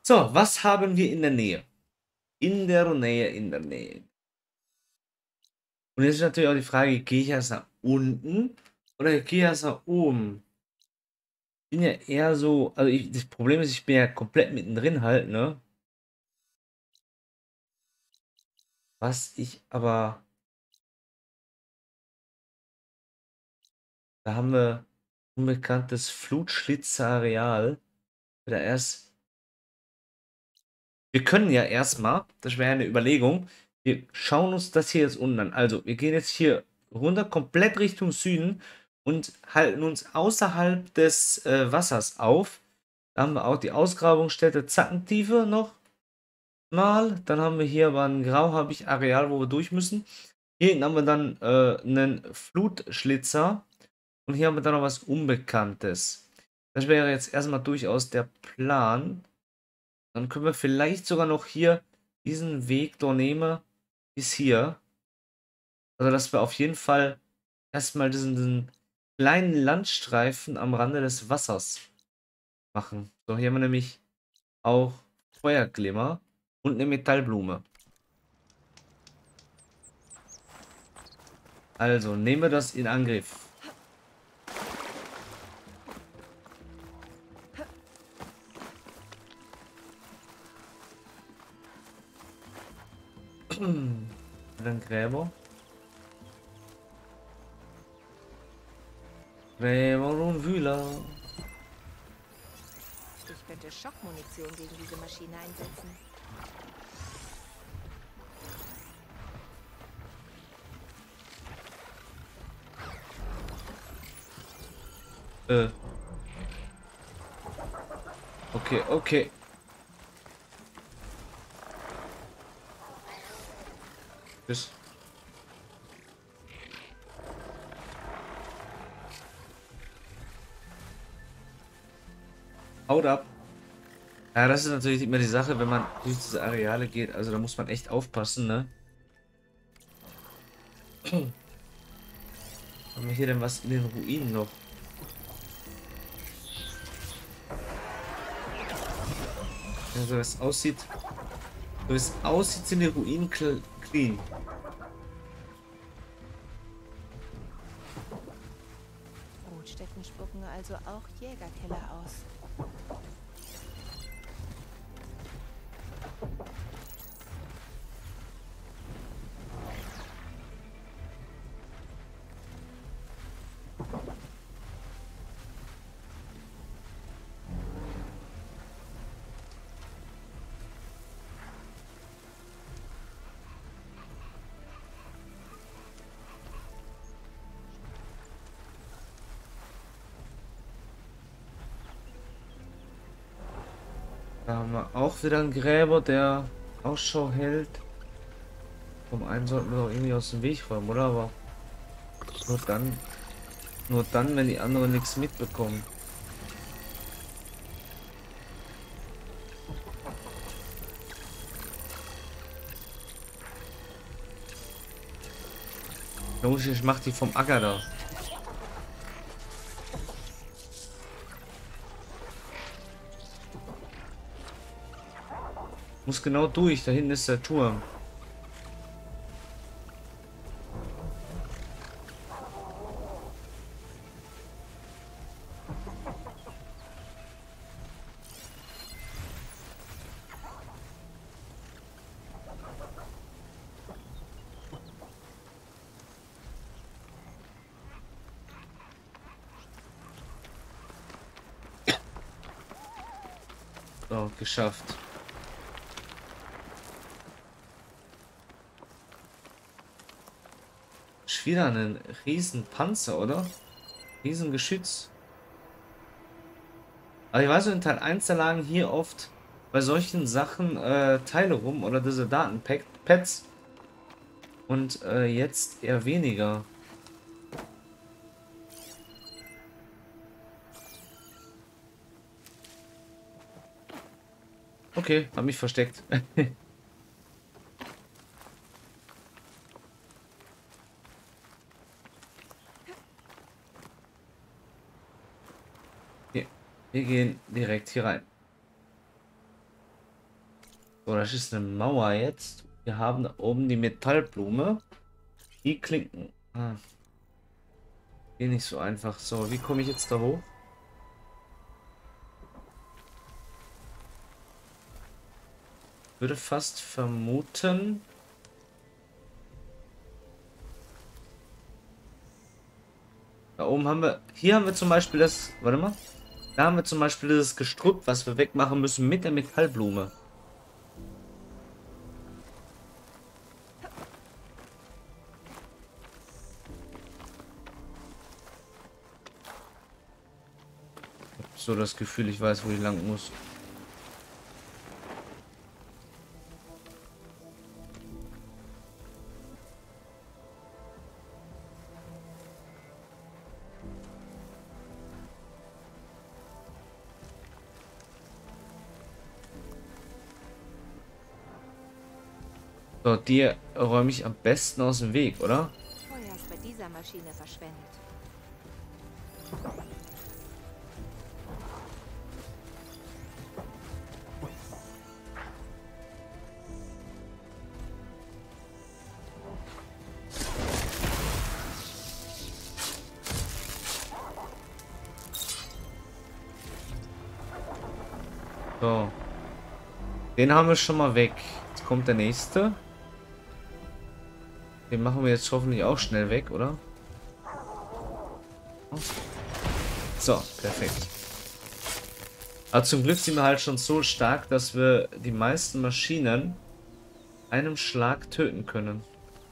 So, was haben wir in der Nähe? In der Nähe, in der Nähe. Und jetzt ist natürlich auch die Frage, gehe ich erst nach unten oder gehe ich erst nach oben? Ich bin ja eher so, also das Problem ist, ich bin ja komplett mittendrin halt, ne? Was ich aber, da haben wir unbekanntes Flutschlitzer-Areal. Oder erst, wir können ja erstmal, das wäre eine Überlegung, wir schauen uns das hier jetzt unten an. Also, wir gehen jetzt hier runter, komplett Richtung Süden und halten uns außerhalb des Wassers auf. Da haben wir auch die Ausgrabungsstätte Zackentiefe noch mal. Dann haben wir hier aber ein Grauhabicht-Areal, wo wir durch müssen. Hier hinten haben wir dann einen Flutschlitzer und hier haben wir dann noch was Unbekanntes. Das wäre jetzt erstmal durchaus der Plan. Dann können wir vielleicht sogar noch hier diesen Weg dort nehmen bis hier. Also, dass wir auf jeden Fall erstmal diesen kleinen Landstreifen am Rande des Wassers machen. So, hier haben wir nämlich auch Feuerglimmer und eine Metallblume. Also, nehmen wir das in Angriff. Dann Gräber. Gräber und Wühler. Ich könnte Schockmunition gegen diese Maschine einsetzen. Äh. Okay, okay. Tschüss. Haut ab. Ja, das ist natürlich immer die Sache, wenn man durch diese Areale geht. Also da muss man echt aufpassen, ne? Haben wir hier denn was in den Ruinen noch? Ja, so wie es aussieht. So wie es aussieht, sind die Ruinen clean. Brutstätten spucken also auch Jägerkeller aus. Da haben wir auch wieder einen Gräber, der Ausschau hält. Vom einen sollten wir doch irgendwie aus dem Weg räumen, oder? Aber nur dann, nur dann, wenn die anderen nichts mitbekommen. Los, ich mach die vom Acker da. Muss genau durch, da hinten ist der Turm. So, geschafft. Ist wieder ein riesen Panzer, oder? Riesengeschütz. Aber ich weiß, in Teil 1 da lagen hier oft bei solchen Sachen Teile rum oder diese Datenpads und jetzt eher weniger. Okay, hab mich versteckt. Hier, wir gehen direkt hier rein. So, das ist eine Mauer jetzt. Wir haben da oben die Metallblume. Die Klinken. Ah. Geht nicht so einfach. So, wie komme ich jetzt da hoch? Würde fast vermuten. Da oben haben wir. Hier haben wir zum Beispiel das. Warte mal. Da haben wir zum Beispiel das Gestrüpp, was wir wegmachen müssen mit der Metallblume. Ich hab so das Gefühl, ich weiß, wo ich lang muss. So, die räume ich am besten aus dem Weg, oder? Feuer ist bei dieser Maschine verschwendet. So. Den haben wir schon mal weg. Jetzt kommt der nächste. Den machen wir jetzt hoffentlich auch schnell weg, oder? So, perfekt. Aber zum Glück sind wir halt schon so stark, dass wir die meisten Maschinen einem Schlag töten können.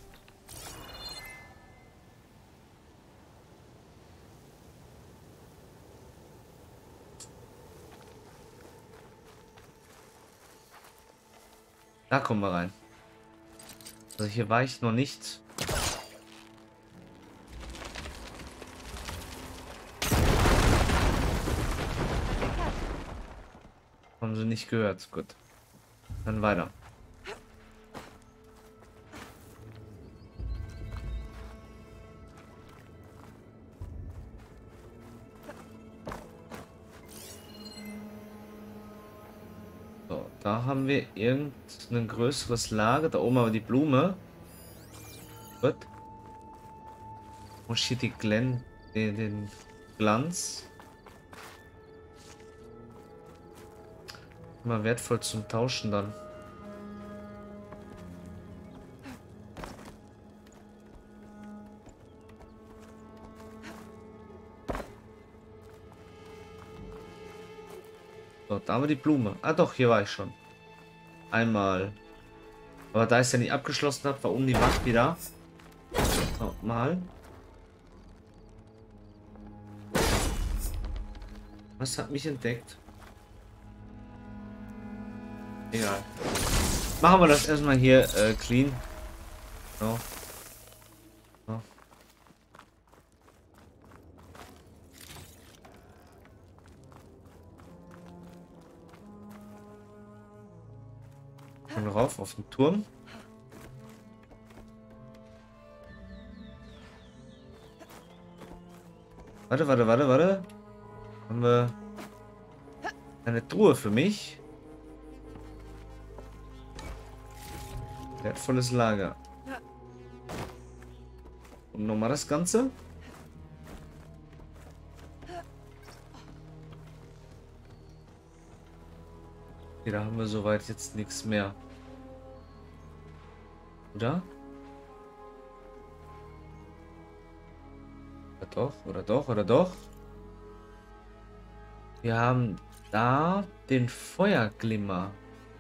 Da kommen wir rein. Also hier war ich noch nicht. Haben sie nicht gehört. Gut. Dann weiter. So, da haben wir irgendein größeres Lager. Da oben aber die Blume. Gut. Wo steht die den Glanz? Immer wertvoll zum Tauschen dann. So, da haben wir die Blume. Ah doch, hier war ich schon. Einmal. Aber da ich es ja nicht abgeschlossen habe, war um die Wand wieder. Nochmal. Was hat mich entdeckt? Egal. Machen wir das erstmal hier clean. So. So. Und rauf auf den Turm. Warte. Haben wir eine Truhe für mich? Wertvolles Lager. Und nochmal das Ganze. Okay, da haben wir soweit jetzt nichts mehr. Oder? Oder doch. Wir haben da den Feuerglimmer.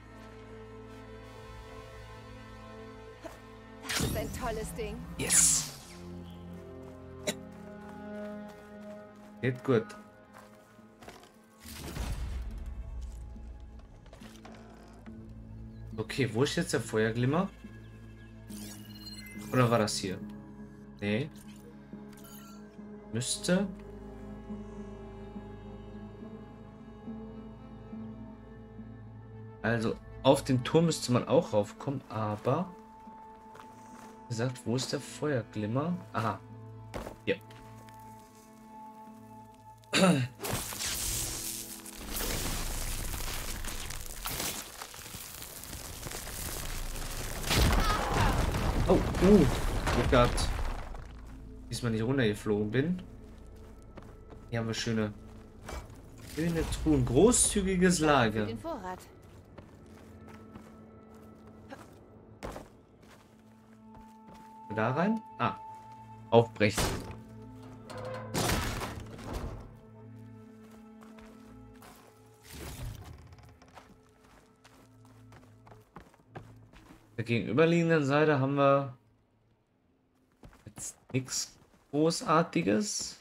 Das ist ein tolles Ding. Yes. Geht gut. Okay, wo ist jetzt der Feuerglimmer? Oder war das hier? Nee. Müsste. Also, auf den Turm müsste man auch raufkommen, aber... Wie gesagt, wo ist der Feuerglimmer? Aha. Hier. Glück gehabt. Diesmal nicht runtergeflogen bin. Hier haben wir schöne Truhen. Großzügiges Für Lager. den Vorrat. Da rein? Ah. Aufbrechen. Der gegenüberliegenden Seite haben wir jetzt nichts Großartiges.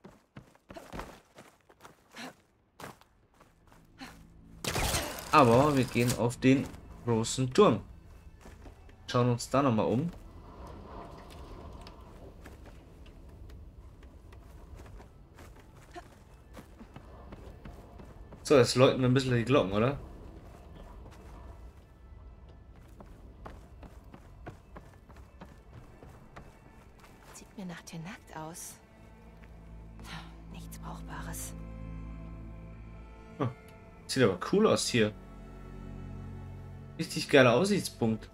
Aber wir gehen auf den großen Turm. Schauen uns da nochmal um. So, jetzt läuten wir ein bisschen die Glocken, oder? Sieht mir nach dir nackt aus. Nichts Brauchbares. Sieht aber cool aus hier. Richtig geiler Aussichtspunkt.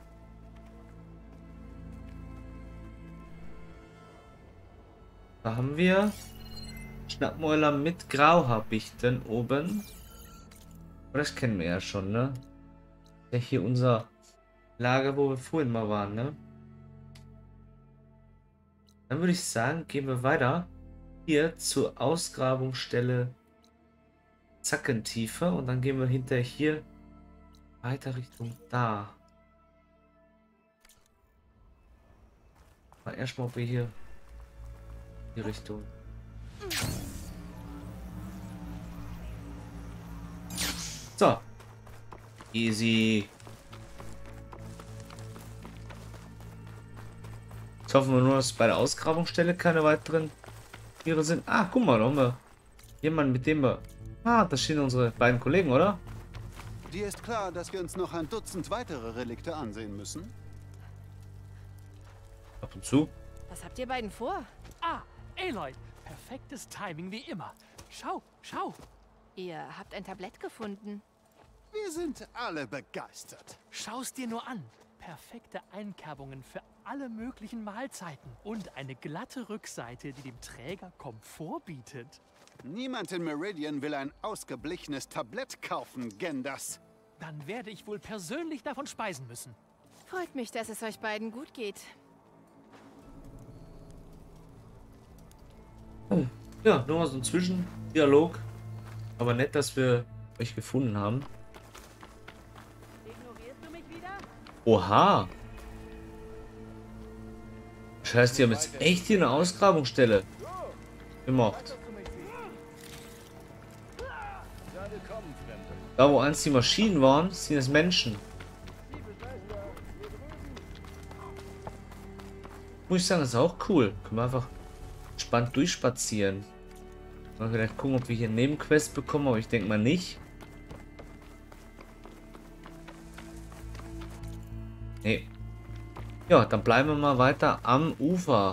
Da haben wir Schnappmäuler mit Grauhaarbichten oben. Aber das kennen wir ja schon, ne? Ja, hier unser Lager, wo wir vorhin mal waren, ne? Dann würde ich sagen, gehen wir weiter hier zur Ausgrabungsstelle Zackentiefe und dann gehen wir hinterher hier weiter Richtung da. Mal erstmal, ob wir hier die Richtung. So. Easy. Jetzt hoffen wir nur, dass bei der Ausgrabungsstelle keine weiteren Tiere sind. Ah, guck mal, da haben wir jemanden, mit dem wir... Ah, das stehen unsere beiden Kollegen, oder? Dir ist klar, dass wir uns noch ein Dutzend weitere Relikte ansehen müssen? Ab und zu. Was habt ihr beiden vor? Ah, Aloy, perfektes Timing wie immer. Schau, schau. Ihr habt ein Tablett gefunden. Wir sind alle begeistert. Schau's dir nur an. Perfekte Einkerbungen für alle möglichen Mahlzeiten. Und eine glatte Rückseite, die dem Träger Komfort bietet. Niemand in Meridian will ein ausgeblichenes Tablett kaufen, Gendas. Dann werde ich wohl persönlich davon speisen müssen. Freut mich, dass es euch beiden gut geht. Ja, nur mal so ein Zwischendialog. Aber nett, dass wir euch gefunden haben. Ignorierst du mich wieder? Oha. Das heißt, die haben jetzt echt hier eine Ausgrabungsstelle gemacht. Da, wo einst die Maschinen waren, sind es Menschen. Muss ich sagen, das ist auch cool. Können wir einfach entspannt durchspazieren. Mal vielleicht gucken, ob wir hier einen Nebenquest bekommen, aber ich denke mal nicht. Nee. Ja, dann bleiben wir mal weiter am Ufer.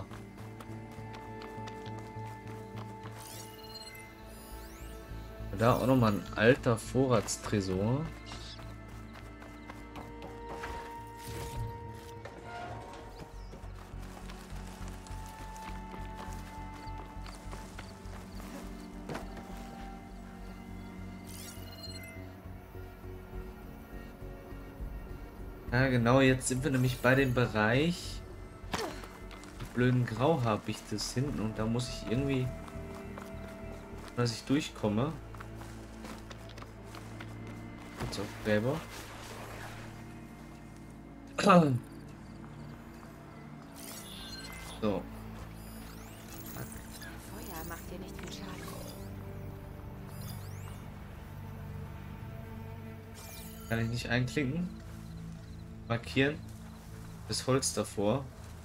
Da auch nochmal ein alter Vorratstresor. Ja, genau, jetzt sind wir nämlich bei dem Bereich die blöden Grauhaarbichte hinten und da muss ich irgendwie, dass ich durchkomme. Jetzt auf Gräber. So. Feuer macht dir nicht viel Schaden. Kann ich nicht einklinken? Markieren. Das Holz davor.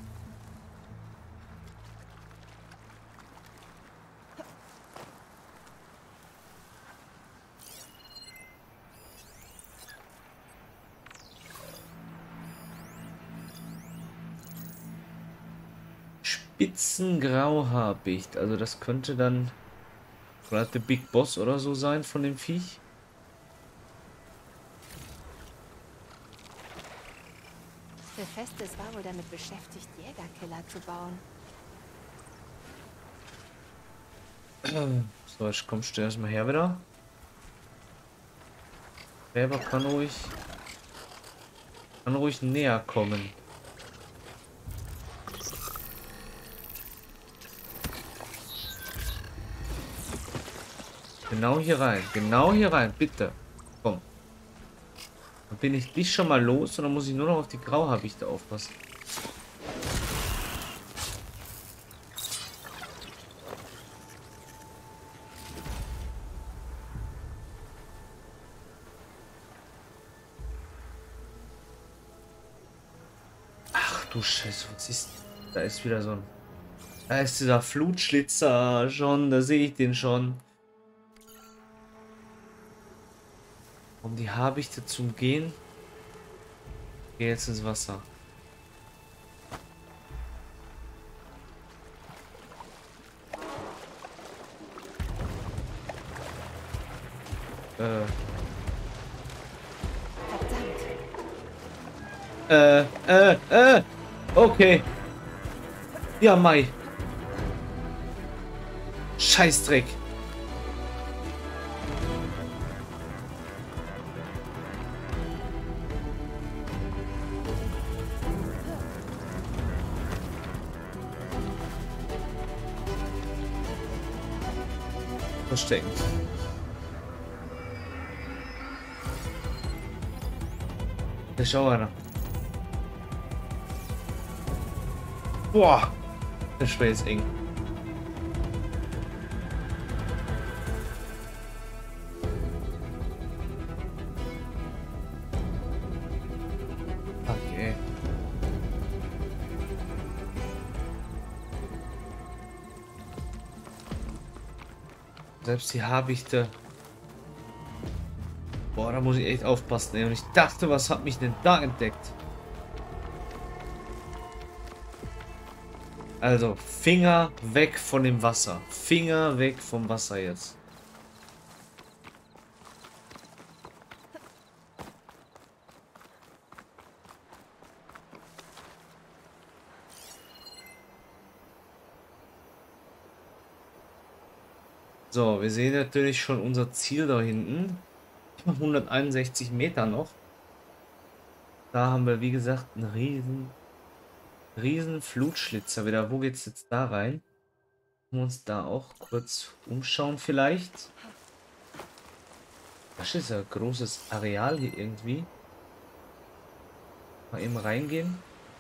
Spitzengrauhaarbicht. Also das könnte dann vielleicht der Big Boss oder so sein von dem Viech. Hephaestus war wohl damit beschäftigt, Jägerkeller zu bauen. So, jetzt kommst du erstmal her wieder. Gräber kann ruhig näher kommen. Genau hier rein, bitte. Komm. Dann bin ich dich schon mal los und dann muss ich nur noch auf die Grauhabichte aufpassen. Ach du Scheiße, was ist... Da ist wieder so ein... Da ist dieser Flutschlitzer schon, da sehe ich den schon. Um die Habichte zu umgehen, gehe jetzt ins Wasser. Okay. Ja, Mai. Scheißdreck. Verstecken. Da schau einer. Boah. Das war jetzt eng. Okay. Selbst die Habichte. Boah, da muss ich echt aufpassen, ey. Und ich dachte, was hat mich denn da entdeckt? Also, Finger weg von dem Wasser. Finger weg vom Wasser jetzt. So, wir sehen natürlich schon unser Ziel da hinten. 161 Meter noch. Da haben wir, wie gesagt, einen riesen Flutschlitzer wieder. Wo geht's jetzt da rein? Wir uns da auch kurz umschauen vielleicht. Das ist ein großes Areal hier irgendwie. Mal eben reingehen.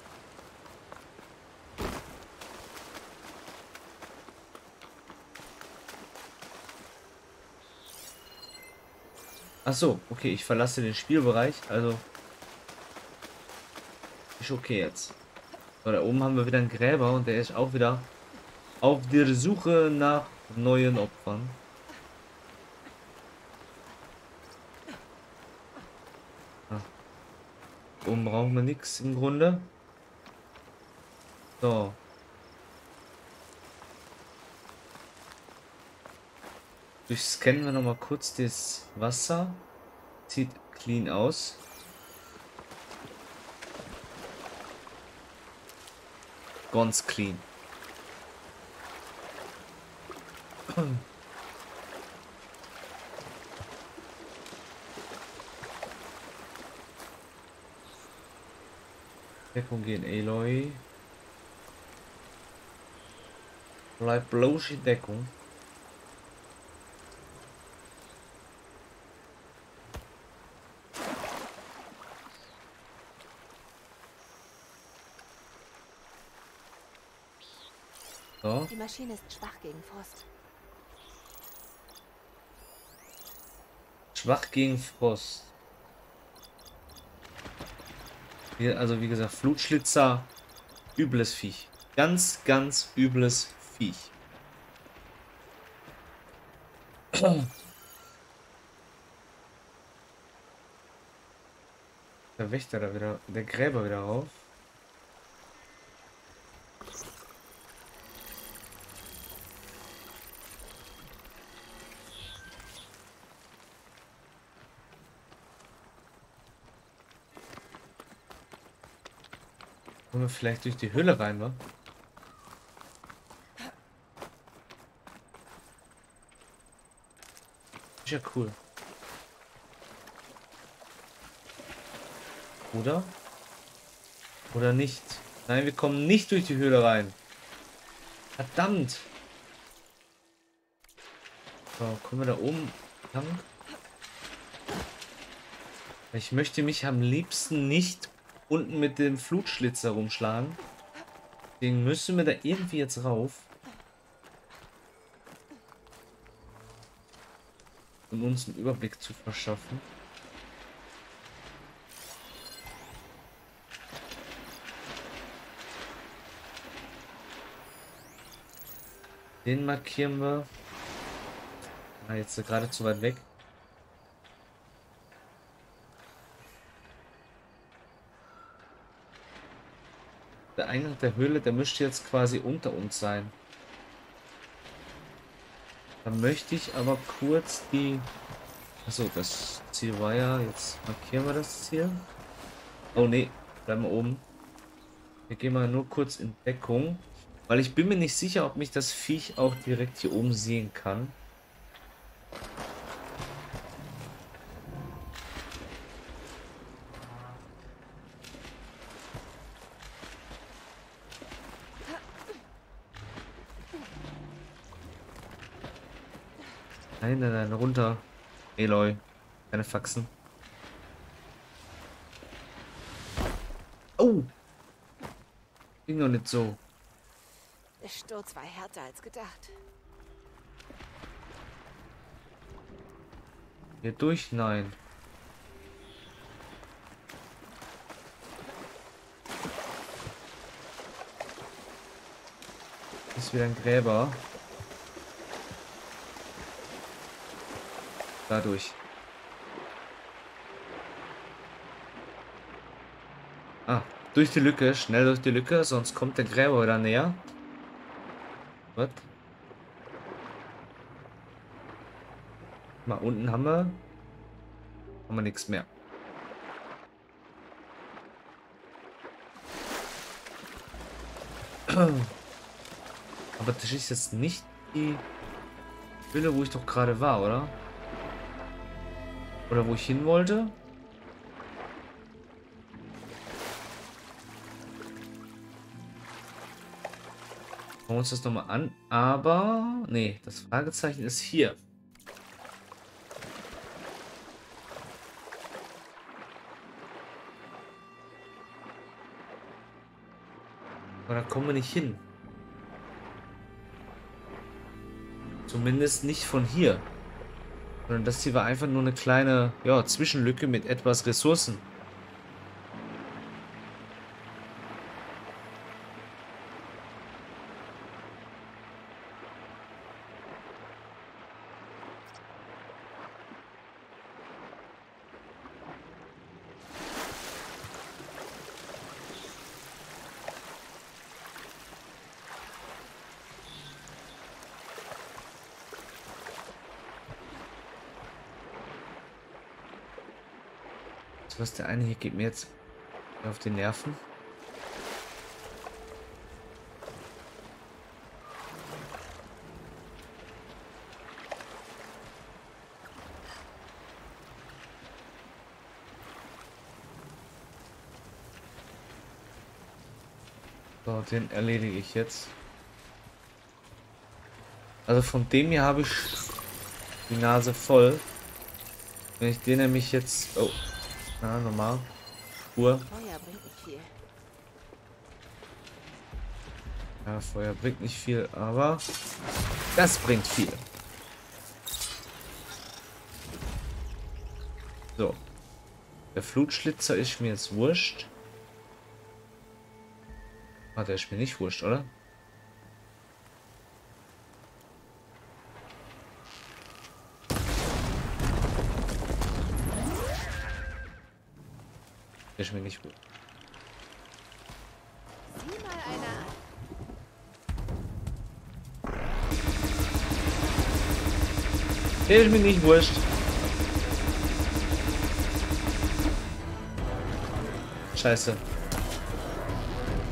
Ach so, okay, ich verlasse den Spielbereich, also ist okay jetzt. So, da oben haben wir wieder einen Gräber und der ist auch wieder auf der Suche nach neuen Opfern. Oben brauchen wir nichts im Grunde. So. Durchscannen wir noch mal kurz das Wasser. Sieht clean aus. Ganz clean. Deckung gehen, Aloy. Bleib bloß in Deckung. So. Die Maschine ist schwach gegen Frost. Schwach gegen Frost. Hier, also wie gesagt, Flutschlitzer, übles Viech. Ganz, ganz übles Viech. Der Wächter da wieder, der Gräber wieder rauf. Kommen wir vielleicht durch die Höhle rein, wa? Ist ja cool. Oder? Oder nicht? Nein, wir kommen nicht durch die Höhle rein. Verdammt! So, kommen wir da oben lang? Ich möchte mich am liebsten nicht unten mit dem Flutschlitzer rumschlagen. Deswegen müssen wir da irgendwie jetzt rauf. Um uns einen Überblick zu verschaffen. Den markieren wir. Ah, jetzt ist er gerade zu weit weg. Der Eingang der Höhle, der müsste jetzt quasi unter uns sein. Da möchte ich aber kurz die... Achso, das Ziel war ja... Jetzt markieren wir das Ziel. Oh ne, bleiben wir oben. Wir gehen mal nur kurz in Deckung. Weil ich bin mir nicht sicher, ob mich das Viech auch direkt hier oben sehen kann. Nein, nein, nein, runter. Eloy. Keine Faxen. Oh! Ging doch nicht so. Der Sturz war härter als gedacht. Hier durch? Nein. Ist wieder ein Gräber. Dadurch. Ah, durch die Lücke, schnell durch die Lücke, sonst kommt der Gräber wieder näher. Was? Mal unten haben wir nichts mehr. Aber das ist jetzt nicht die Höhle, wo ich doch gerade war, oder? Oder wo ich hin wollte? Schauen wir uns das nochmal an. Aber, nee, das Fragezeichen ist hier. Aber da kommen wir nicht hin. Zumindest nicht von hier. Sondern das hier war einfach nur eine kleine, ja, Zwischenlücke mit etwas Ressourcen. Was der eine hier geht mir jetzt auf die Nerven. So, den erledige ich jetzt. Also von dem hier habe ich die Nase voll. Wenn ich den nämlich jetzt... Oh. Na, normal. Uhr. Feuer bringt nicht viel. Ja, Feuer bringt nicht viel, aber das bringt viel. So. Der Flutschlitzer ist mir jetzt wurscht. Ah, der ist mir nicht wurscht, oder? Der ist mir nicht wurscht. Sieh mal einer an. Der ist mir nicht wurscht. Scheiße.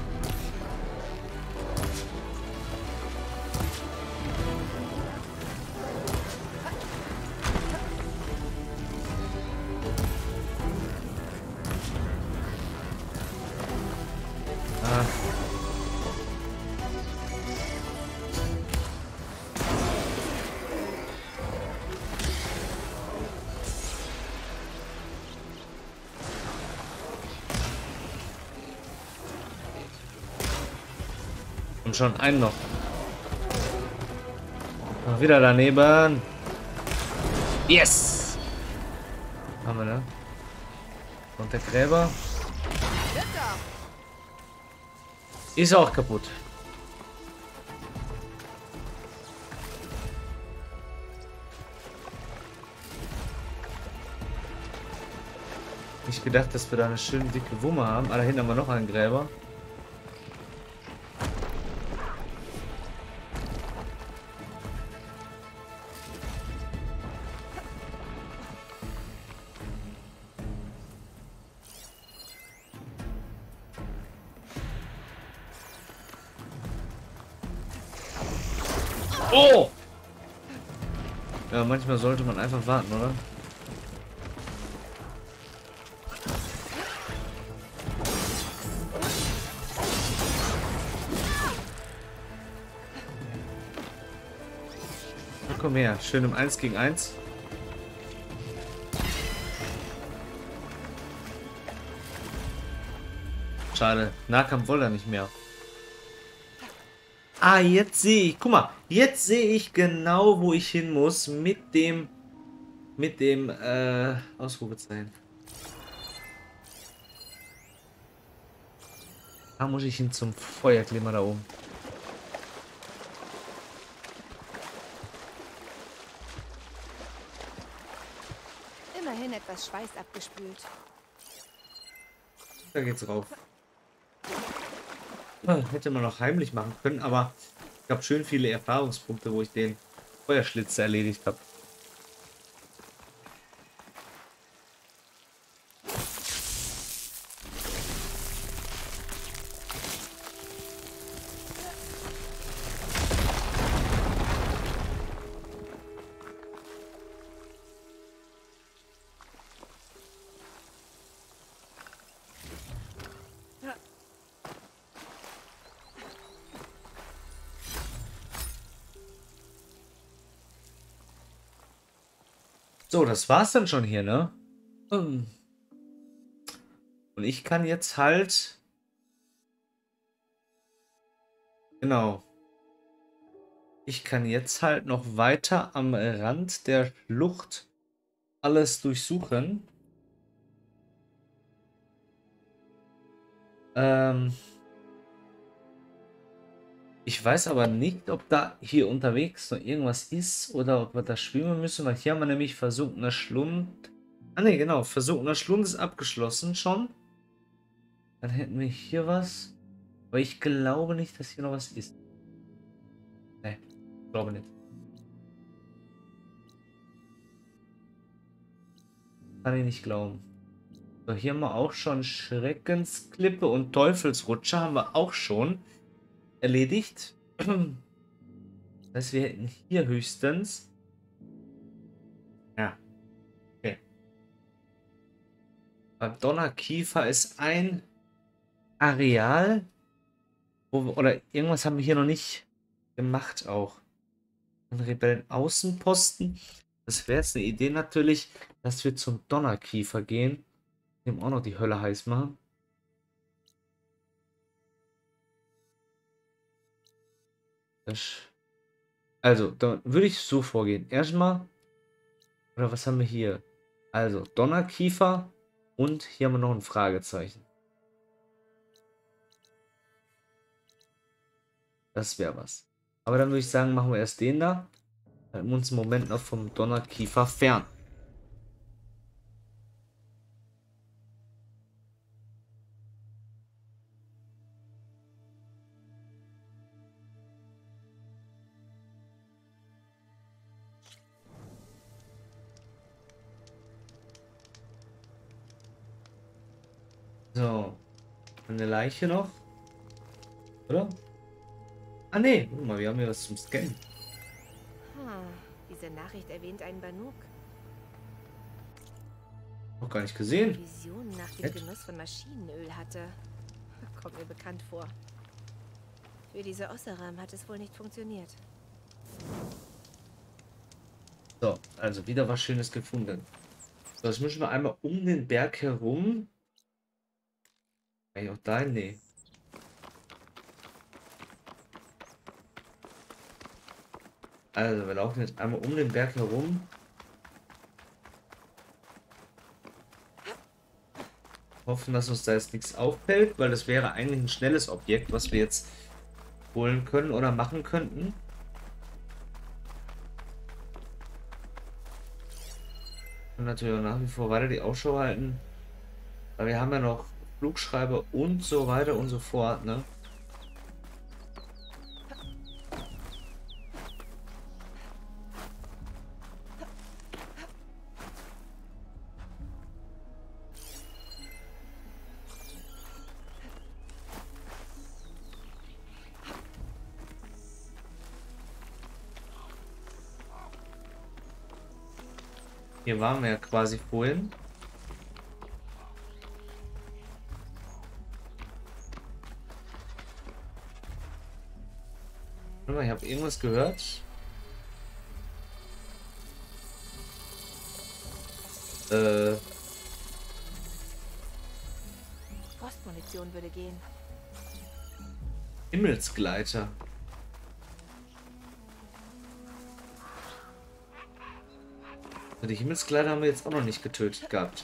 Und schon einen noch. Noch wieder daneben. Yes! Haben wir, ne? Und der Gräber. Ist auch kaputt. Nicht gedacht, dass wir da eine schöne dicke Wumme haben. Ah, da hinten haben wir noch einen Gräber. Oh! Ja, manchmal sollte man einfach warten, oder? Na, komm her, schön im 1 gegen 1. Schade, Nahkampf wollte er nicht mehr. Ah, jetzt sehe ich. Guck mal, jetzt sehe ich genau, wo ich hin muss mit dem Ausrufezeichen. Da muss ich hin zum Feuerklimmer da oben. Immerhin etwas Schweiß abgespült. Da geht's rauf. Hätte man noch heimlich machen können, aber ich habe schön viele Erfahrungspunkte, wo ich den Feuerschlitzer erledigt habe. So, das war's dann schon hier, ne? Und ich kann jetzt halt... Genau. Ich kann jetzt halt noch weiter am Rand der Schlucht alles durchsuchen. Ich weiß aber nicht, ob da hier unterwegs noch irgendwas ist oder ob wir da schwimmen müssen, weil hier haben wir nämlich versunkener Schlund. Ah ne, genau, versunkener Schlund ist abgeschlossen schon. Dann hätten wir hier was. Aber ich glaube nicht, dass hier noch was ist. Ne, glaube nicht. Kann ich nicht glauben. So, hier haben wir auch schon Schreckensklippe und Teufelsrutscher haben wir auch schon erledigt. Das heißt, wir hätten hier höchstens... Ja. Okay. Beim Donnerkiefer ist ein Areal, wo wir, oder irgendwas haben wir hier noch nicht gemacht auch. Ein Rebellen-Außenposten. Das wäre jetzt eine Idee natürlich, dass wir zum Donnerkiefer gehen. Dem auch noch die Hölle heiß machen. Also, dann würde ich so vorgehen. Erstmal, oder was haben wir hier? Also, Donnerkiefer und hier haben wir noch ein Fragezeichen. Das wäre was. Aber dann würde ich sagen, machen wir erst den da. Halten wir uns im Moment noch vom Donnerkiefer fern. So, eine Leiche noch, oder? Ah ne, guck mal, wir haben hier was zum Scannen. Diese Nachricht erwähnt einen Banuk. Noch gar nicht gesehen. Visionen nach dem Genuss von Maschinenöl hatte. Kommt mir bekannt vor. Für diese Osseram hat es wohl nicht funktioniert. So, also wieder was Schönes gefunden. So, das müssen wir einmal um den Berg herum. Kann ich auch dahin? Nee. Also, wir laufen jetzt einmal um den Berg herum. Hoffen, dass uns da jetzt nichts auffällt, weil das wäre eigentlich ein schnelles Objekt, was wir jetzt holen können oder machen könnten. Und natürlich auch nach wie vor weiter die Ausschau halten. Weil wir haben ja noch Flugschreiber und so weiter und so fort, ne? Hier waren wir ja quasi vorhin. Warte mal, ich habe irgendwas gehört. Frostmunition würde gehen. Himmelsgleiter. Die Himmelsgleiter haben wir jetzt auch noch nicht getötet gehabt.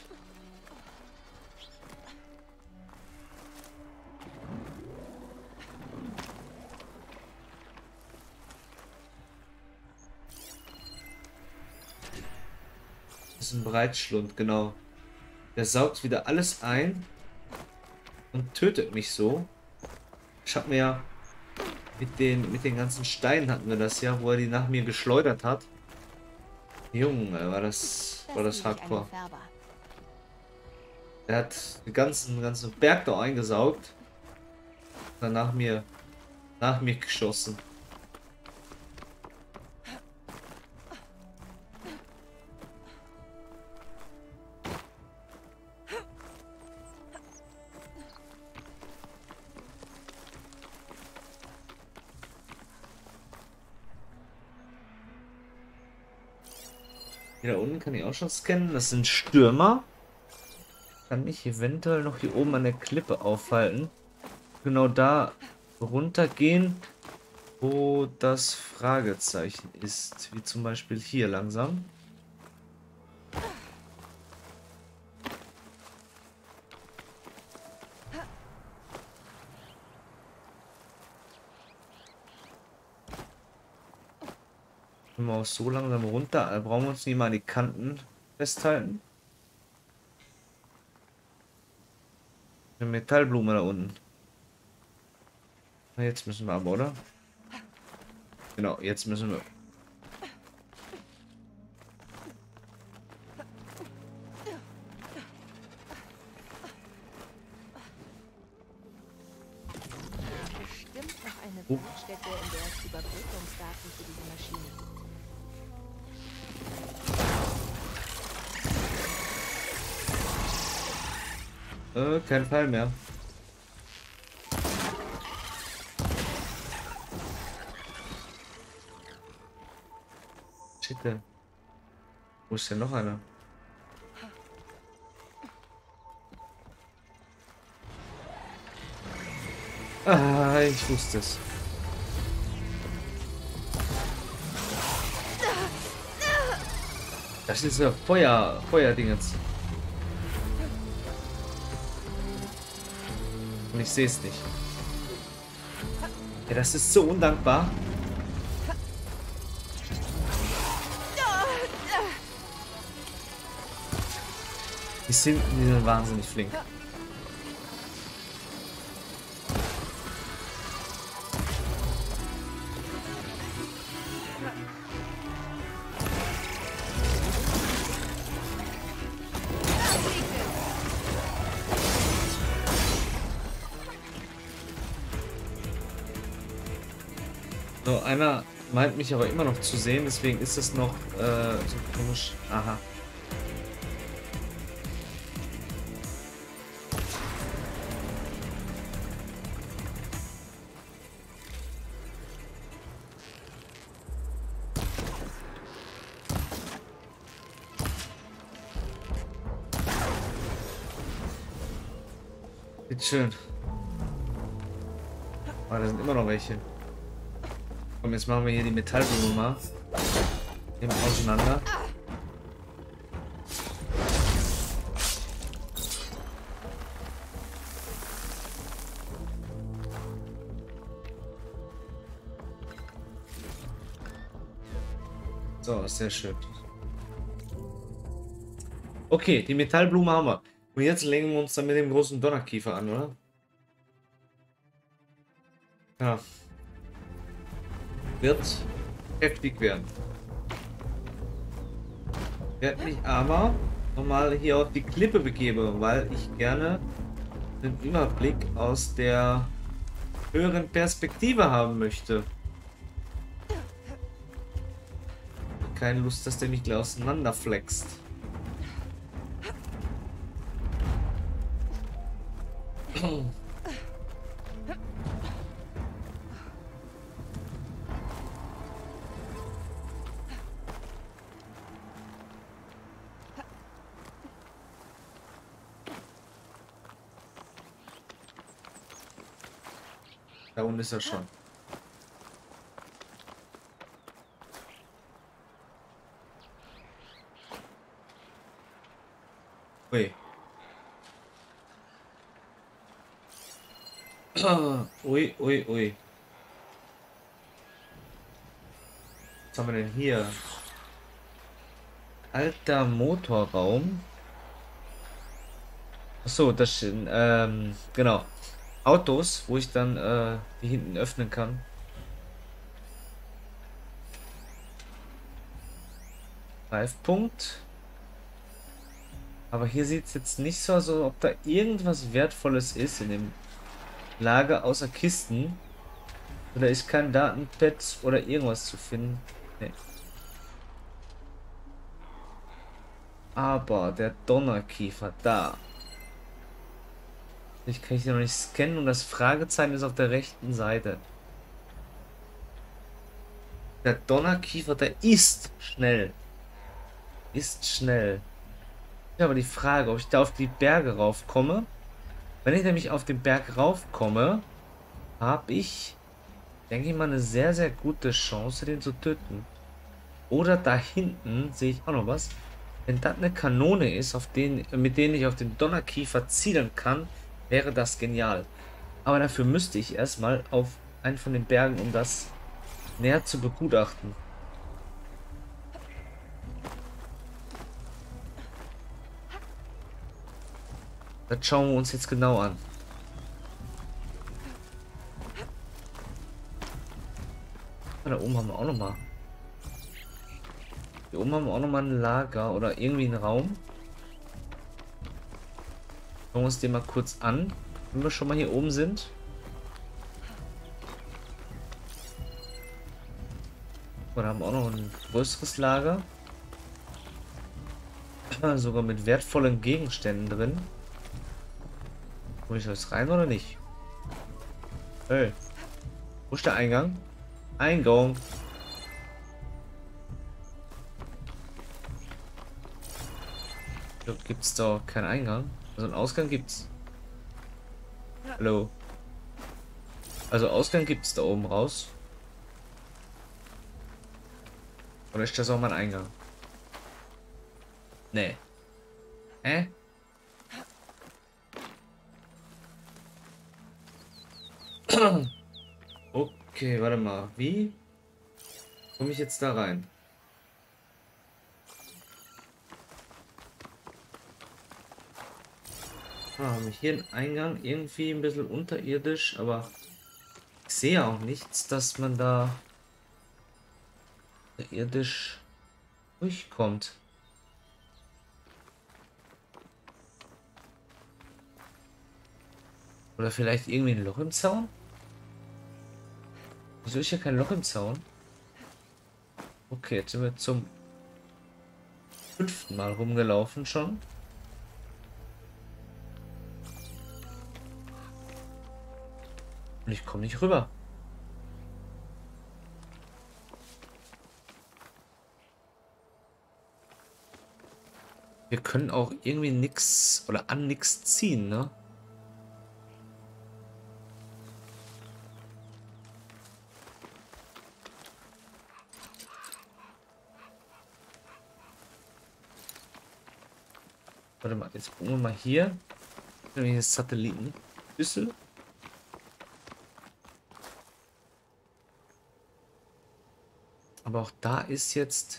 Das ist ein Breitschlund, genau. Der saugt wieder alles ein und tötet mich so. Ich habe mir ja mit den ganzen Steinen hatten wir das ja, wo er die nach mir geschleudert hat. Junge, war das hardcore. Er hat den ganzen Berg da eingesaugt. Dann nach mir geschossen. Hier da unten kann ich auch schon scannen. Das sind Stürmer. Kann ich eventuell noch hier oben an der Klippe aufhalten. Genau da runtergehen, wo das Fragezeichen ist. Wie zum Beispiel hier langsam. Können wir auch so langsam runter. Da brauchen wir uns nicht mal an die Kanten festhalten. Eine Metallblume da unten. Na, jetzt müssen wir aber, oder? Genau, jetzt müssen wir. Bestimmt noch eine Werkstätte, in der es Überbrückungsdaten für diese Maschine gibt. Kein Fall mehr. Shit. Wo ist denn noch einer? Ah, ich wusste es. Das ist ja Feuerdingens. Und ich sehe es nicht. Ja, das ist so undankbar. Die sind wahnsinnig flink. So, einer meint mich aber immer noch zu sehen, deswegen ist es noch so komisch. Aha. Bitte schön. Ah, da sind immer noch welche. Komm, jetzt machen wir hier die Metallblume mal. Eben auseinander. So, sehr schön. Okay, die Metallblume haben wir. Und jetzt legen wir uns dann mit dem großen Donnerkiefer an, oder? Ja. Wird heftig werden. Ich werde mich aber nochmal hier auf die Klippe begeben, weil ich gerne den Überblick aus der höheren Perspektive haben möchte. Keine Lust, dass der mich gleich auseinanderflext. Da unten ist er schon. Ui. Ui, ui, ui. Was haben wir denn hier? Alter Motorraum. Achso, das sind, genau. Autos, wo ich dann die hinten öffnen kann. Greifpunkt. Aber hier sieht es jetzt nicht so aus, als ob da irgendwas Wertvolles ist in dem Lager außer Kisten. Oder ist kein Datenpad oder irgendwas zu finden. Nee. Aber der Donnerkiefer da. Ich kann hier noch nicht scannen und das Fragezeichen ist auf der rechten Seite. Der Donnerkiefer, der ist schnell. Ist schnell. Ja, aber die Frage, ob ich da auf die Berge raufkomme. Wenn ich nämlich auf den Berg raufkomme, habe ich, denke ich mal, eine sehr, sehr gute Chance, den zu töten. Oder da hinten sehe ich auch noch was. Wenn das eine Kanone ist, mit denen ich auf den Donnerkiefer zielen kann, wäre das genial. Aber dafür müsste ich erstmal auf einen von den Bergen, um das näher zu begutachten. Das schauen wir uns jetzt genau an. Da oben haben wir auch noch mal. Hier oben haben wir auch noch mal ein Lager oder irgendwie einen Raum. Schauen wir uns den mal kurz an, wenn wir schon mal hier oben sind. Oder haben wir auch noch ein größeres Lager. Sogar mit wertvollen Gegenständen drin. Komme ich jetzt rein oder nicht? Hey. Wo ist der Eingang? Eingang. Gibt's da keinen Eingang? Also einen Ausgang gibt's. Hallo. Also Ausgang gibt's da oben raus. Oder ist das auch mal ein Eingang? Nee. Hä? Okay, warte mal. Wie komme ich jetzt da rein? Haben wir hier einen Eingang, irgendwie ein bisschen unterirdisch, aber ich sehe auch nichts, dass man da unterirdisch durchkommt. Oder vielleicht irgendwie ein Loch im Zaun? Wieso ist hier kein Loch im Zaun? Okay, jetzt sind wir zum 5. Mal rumgelaufen schon. Und ich komme nicht rüber. Wir können auch irgendwie nix oder an nix ziehen, ne? Warte mal, jetzt gucken wir mal hier. Hier ist Satellitenschüssel. Aber auch da ist jetzt...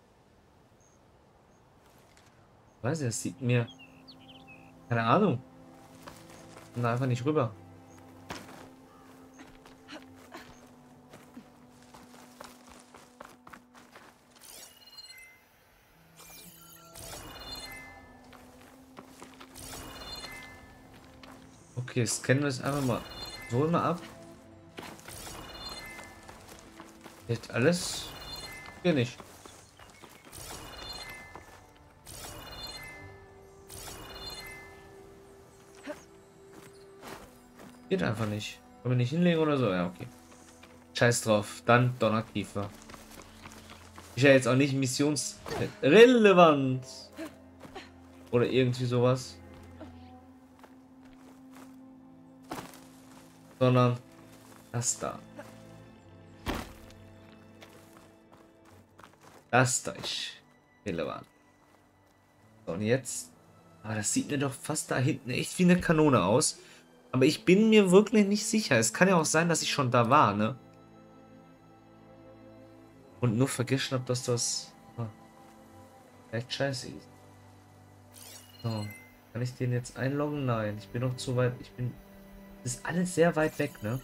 Ich weiß nicht, das sieht mir... Keine Ahnung. Ich kann da einfach nicht rüber. Okay, scannen wir es einfach mal so immer ab. Jetzt alles? Hier nicht. Geht einfach nicht. Können wir nicht hinlegen oder so? Ja, okay. Scheiß drauf. Dann Donnerkiefer. Ist ja jetzt auch nicht missionsrelevant. Oder irgendwie sowas. Sondern das da. Das da ist relevant. So, und jetzt... Aber das sieht mir doch fast da hinten echt wie eine Kanone aus. Aber ich bin mir wirklich nicht sicher. Es kann ja auch sein, dass ich schon da war, ne? Und nur vergessen habe, dass das... echt scheiße ist. So. Kann ich den jetzt einloggen? Nein, ich bin noch zu weit. Das ist alles sehr weit weg, ne?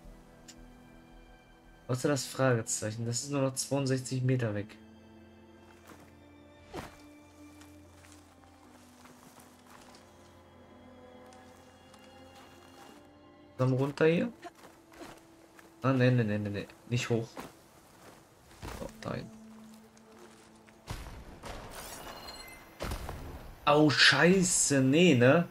Außer das Fragezeichen. Das ist nur noch 62 Meter weg. Komm runter hier. Ah, ne. Nicht hoch. So, dahin. Au, scheiße. Nee, ne?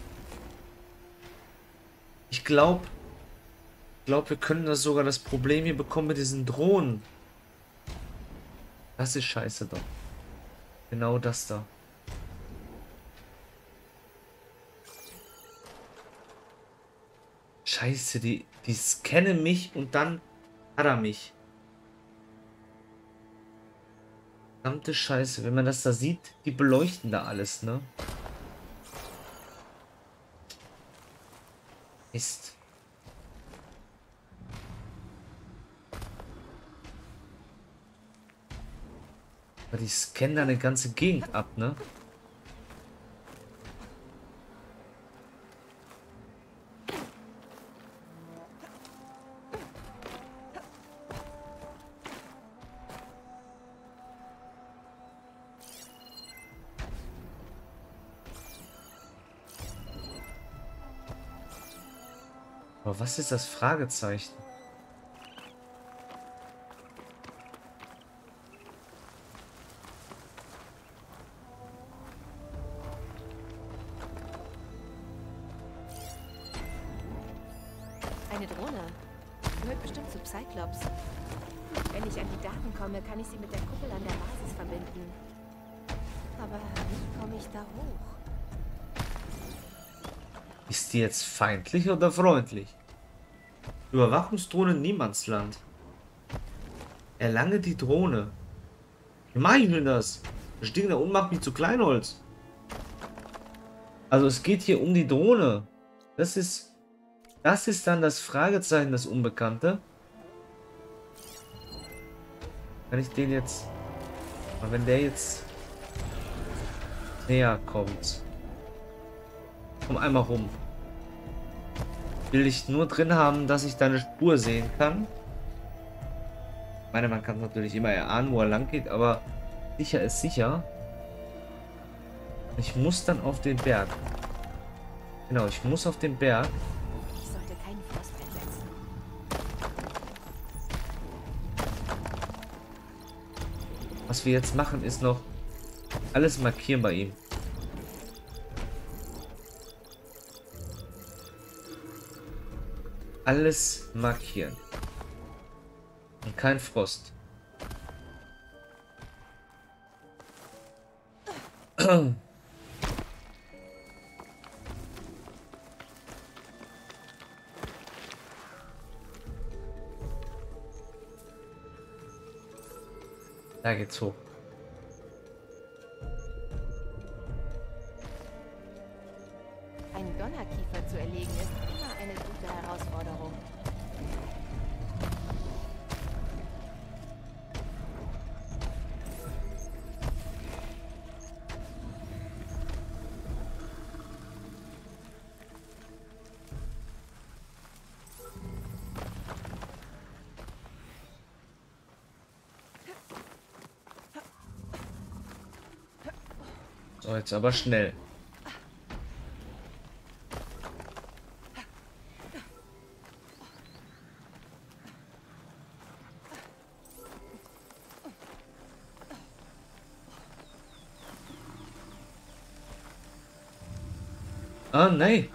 Ich glaube, wir können das sogar das Problem hier bekommen mit diesen Drohnen. Das ist scheiße doch. Genau das da. Scheiße, die scannen mich und dann hat er mich. Verdammte Scheiße, wenn man das da sieht, die beleuchten da alles, ne? Mist. Aber die scannen da eine ganze Gegend ab, ne? Aber was ist das Fragezeichen? Eine Drohne. Gehört bestimmt zu Cyclops. Wenn ich an die Daten komme, kann ich sie mit der Kuppel an der Basis verbinden. Aber wie komme ich da hoch? Ist die jetzt feindlich oder freundlich? Überwachungsdrohne Niemandsland. Erlange die Drohne. Wie mache ich denn das? Das Ding da unten macht mich zu Kleinholz. Also es geht hier um die Drohne. Das ist dann das Fragezeichen, das Unbekannte. Kann ich den jetzt... Aber wenn der jetzt näher kommt. Komm einmal rum. Will ich nur drin haben, dass ich da eine Spur sehen kann. Ich meine, man kann natürlich immer erahnen, wo er lang geht, aber sicher ist sicher. Ich muss dann auf den Berg. Genau, ich muss auf den Berg. Ich sollte keinen Frost einsetzen. Was wir jetzt machen, ist noch alles markieren bei ihm. Alles markieren. Und kein Frost. Da geht's hoch. So, jetzt aber schnell. Ah, nein.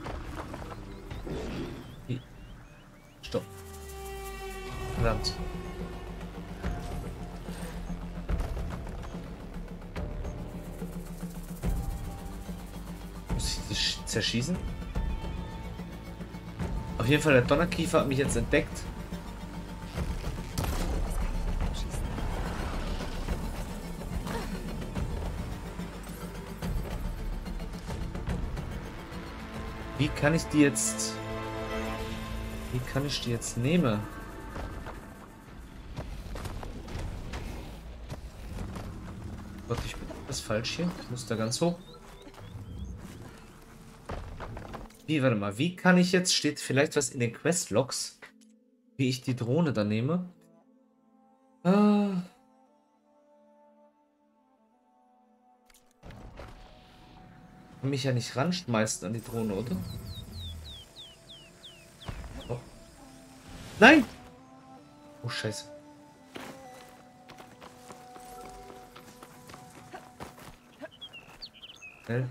Stopp. Verdammt. Muss ich das zerschießen? Auf jeden Fall, der Donnerkiefer hat mich jetzt entdeckt. Wie kann ich die jetzt... Wie kann ich die jetzt nehmen? Gott, ich bin das falsch hier. Ich muss da ganz hoch. Wie, warte mal. Wie kann ich jetzt... Steht vielleicht was in den Questlogs? Wie ich die Drohne da nehme? Ah... Kann mich ja nicht ranschmeißen an die Drohne, oder? Oh. Nein! Oh, scheiße. Schnell.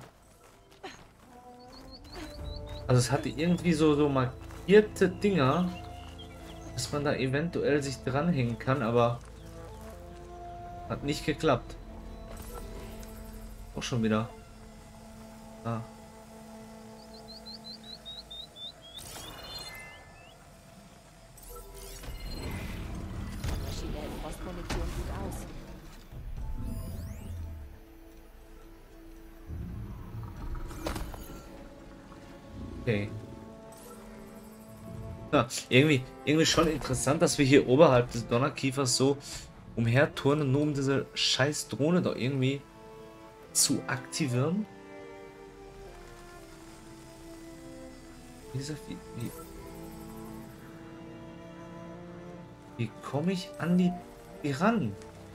Also es hatte irgendwie so markierte Dinger, dass man da eventuell sich dranhängen kann, aber hat nicht geklappt. Auch schon wieder. Ah. Maschine hält Frostmunition gut aus. Okay. Ja, irgendwie schon interessant, dass wir hier oberhalb des Donnerkiefers so umherturnen, nur um diese scheiß Drohne da irgendwie zu aktivieren. Wie gesagt, wie komme ich an die ran?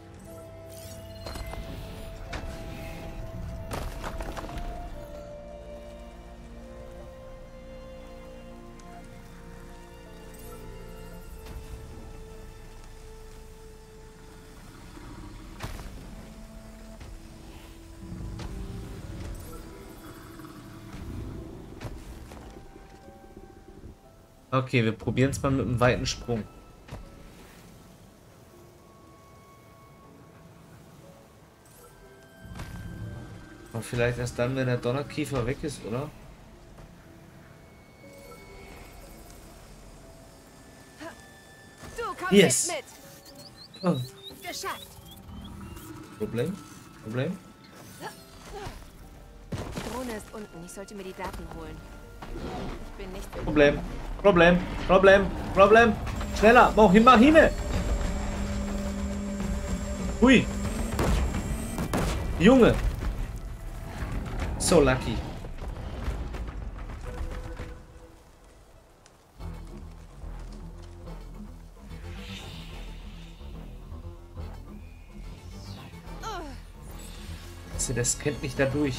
Okay, wir probieren es mal mit einem weiten Sprung. Aber vielleicht erst dann, wenn der Donnerkiefer weg ist, oder? Du kommst Yes. jetzt mit. Oh. Geschafft. Problem? Die Drohne ist unten. Ich sollte mir die Daten holen. Ich bin nicht... Problem. Schneller, mach hin. Hui. Junge. So lucky. Der scannt mich da durch.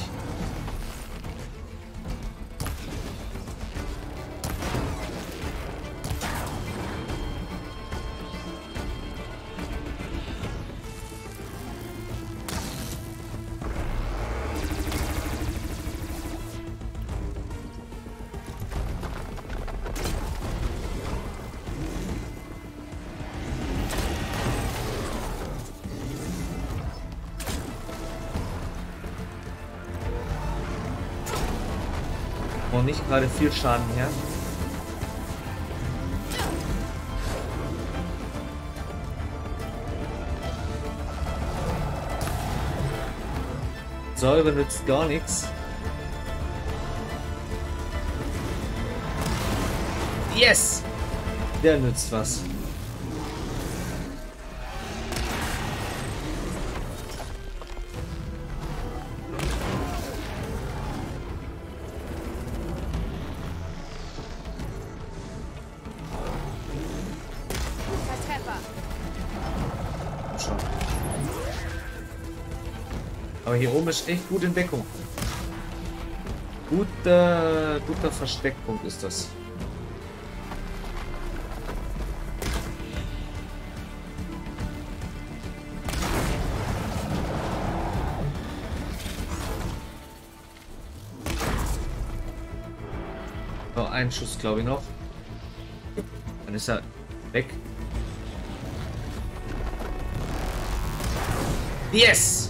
Und nicht gerade viel Schaden her. Säure nützt gar nichts. Yes! Der nützt was. Aber hier oben ist echt gut in Deckung. Guter Versteckpunkt ist das. Noch ein Schuss, glaube ich, noch. Dann ist er weg. Yes!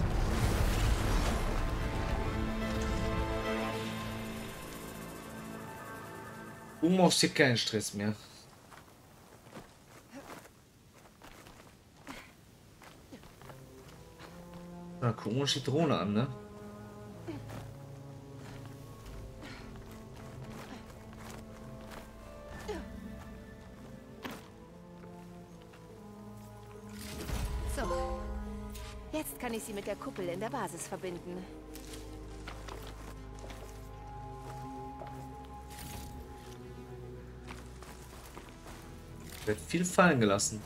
Du machst hier keinen Stress mehr. Na, gucken wir uns die Drohne an, ne? So. Jetzt kann ich sie mit der Kuppel in der Basis verbinden. Wird viel fallen gelassen.